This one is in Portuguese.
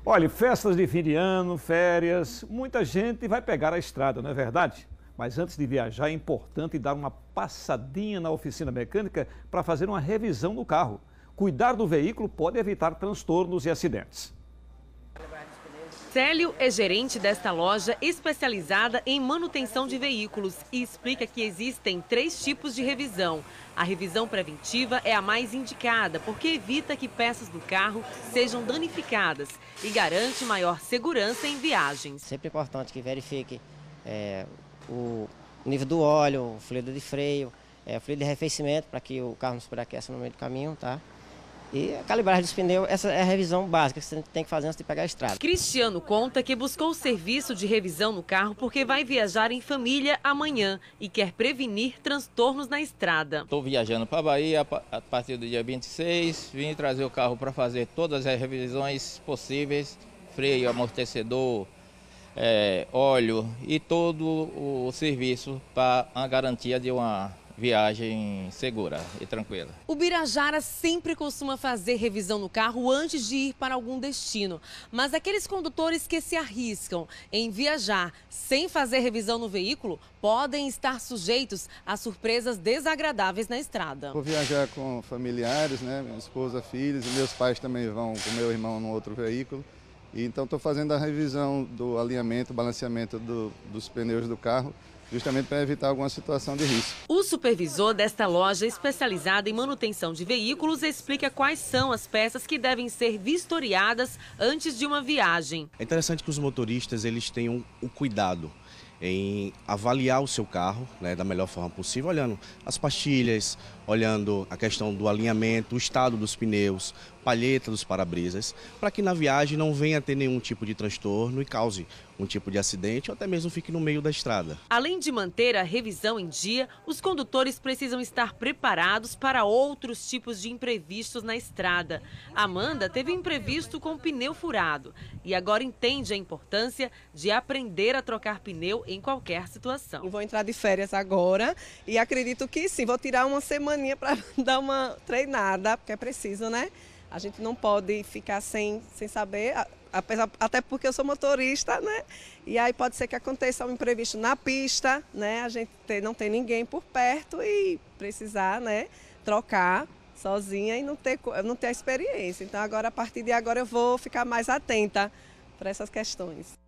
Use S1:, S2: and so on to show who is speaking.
S1: Olha, festas de fim de ano, férias, muita gente vai pegar a estrada, não é verdade? Mas antes de viajar é importante dar uma passadinha na oficina mecânica para fazer uma revisão do carro. Cuidar do veículo pode evitar transtornos e acidentes.
S2: Célio é gerente desta loja especializada em manutenção de veículos e explica que existem 3 tipos de revisão. A revisão preventiva é a mais indicada porque evita que peças do carro sejam danificadas e garante maior segurança em viagens.
S3: Sempre é importante que verifique o nível do óleo, o fluido de freio, o fluido de arrefecimento para que o carro não superaqueça no meio do caminho, tá? E a calibragem dos pneus, essa é a revisão básica que você tem que fazer antes de pegar a estrada.
S2: Cristiano conta que buscou o serviço de revisão no carro porque vai viajar em família amanhã e quer prevenir transtornos na estrada.
S4: Estou viajando para a Bahia a partir do dia 26, vim trazer o carro para fazer todas as revisões possíveis, freio, amortecedor, óleo e todo o serviço para a garantia de uma viagem segura e tranquila.
S2: O Birajara sempre costuma fazer revisão no carro antes de ir para algum destino. Mas aqueles condutores que se arriscam em viajar sem fazer revisão no veículo podem estar sujeitos a surpresas desagradáveis na estrada.
S5: Vou viajar com familiares, né? Minha esposa, filhos e meus pais também vão com meu irmão no outro veículo. E então estou fazendo a revisão do alinhamento, balanceamento dos pneus do carro, justamente para evitar alguma situação de risco.
S2: O supervisor desta loja especializada em manutenção de veículos explica quais são as peças que devem ser vistoriadas antes de uma viagem.
S6: É interessante que os motoristas eles tenham o cuidado em avaliar o seu carro, né, da melhor forma possível, olhando as pastilhas, olhando a questão do alinhamento, o estado dos pneus, palheta dos para-brisas, para que na viagem não venha a ter nenhum tipo de transtorno e cause um tipo de acidente ou até mesmo fique no meio da estrada.
S2: Além de manter a revisão em dia, os condutores precisam estar preparados para outros tipos de imprevistos na estrada. Amanda teve um imprevisto com o pneu furado e agora entende a importância de aprender a trocar pneu em qualquer situação.
S7: Eu vou entrar de férias agora e acredito que sim, vou tirar uma semaninha para dar uma treinada, porque é preciso, né? A gente não pode ficar sem saber, até porque eu sou motorista, né? E aí pode ser que aconteça um imprevisto na pista, né? A gente não tem ninguém por perto e precisar, né, trocar sozinha e não ter a experiência. Então agora, a partir de agora eu vou ficar mais atenta para essas questões.